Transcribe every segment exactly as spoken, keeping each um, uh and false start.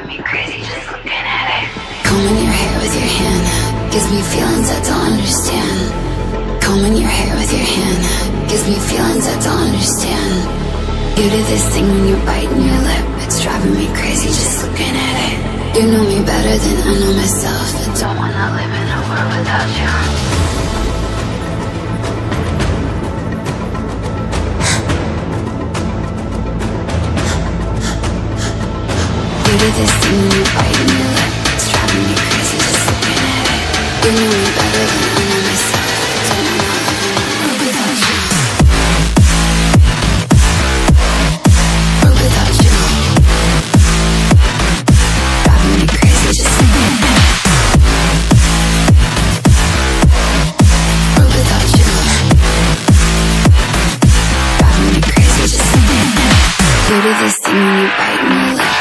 me crazy just looking at it. Combing your hair with your hand gives me feelings I don't understand. Combing your hair with your hand gives me feelings I don't understand. You do this thing when you're biting your lip, it's driving me crazy just looking at it. You know me better than I know myself. I don't wanna live in a world without you. You do this thing when you're biting your lip, it's driving me crazy just looking at it. You know me better than I know myself. I don't wanna live in a world without you. World without you. Driving me crazy just looking at it. World without you. Driving me crazy just looking at it. You do this thing when you're biting your lip.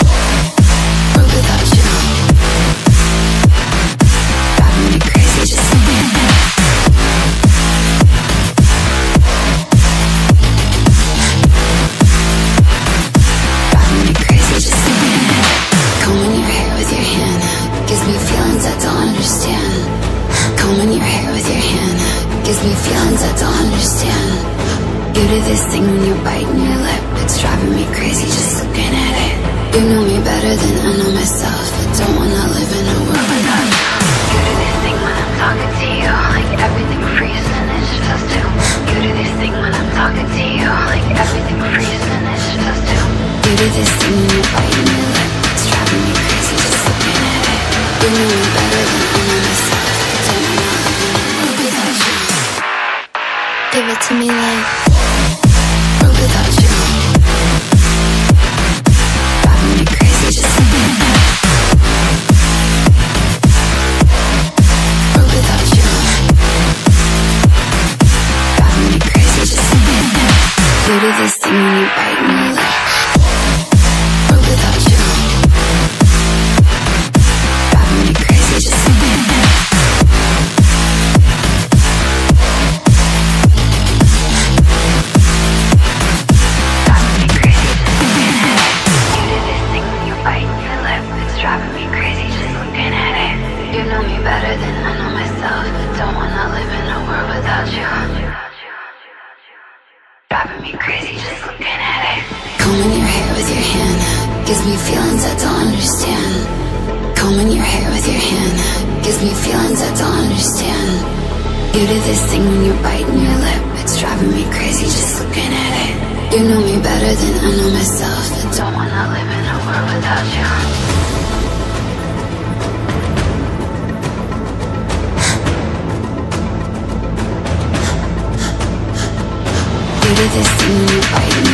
This thing when you're biting your lip, it's driving me crazy just looking at it. You know me better than I know myself. I don't wanna live in a world without you. You do this thing when I'm talking to you, like everything freezes and it's just us two. You do this thing when I'm talking to you, like everything freezes and it's just us two. You do this thing when you're biting your lip, it's driving me crazy just looking at it. You know me better than I know myself. I don't wanna live in a world without you. Give it to me like without you. Driving me crazy just looking at it. World without you. Driving me crazy just looking at it. You do this thing when you're biting your lip. World without you. Driving me crazy just looking at it. Better than I know myself. I don't wanna live in a world without you. Driving me crazy just looking at it. Combing your hair with your hand gives me feelings I don't understand. Combing your hair with your hand gives me feelings I don't understand. You do this thing when you're biting your lip, it's driving me crazy just looking at it. You know me better than I know myself. I don't wanna live in a world without you. You do this thing when you're biting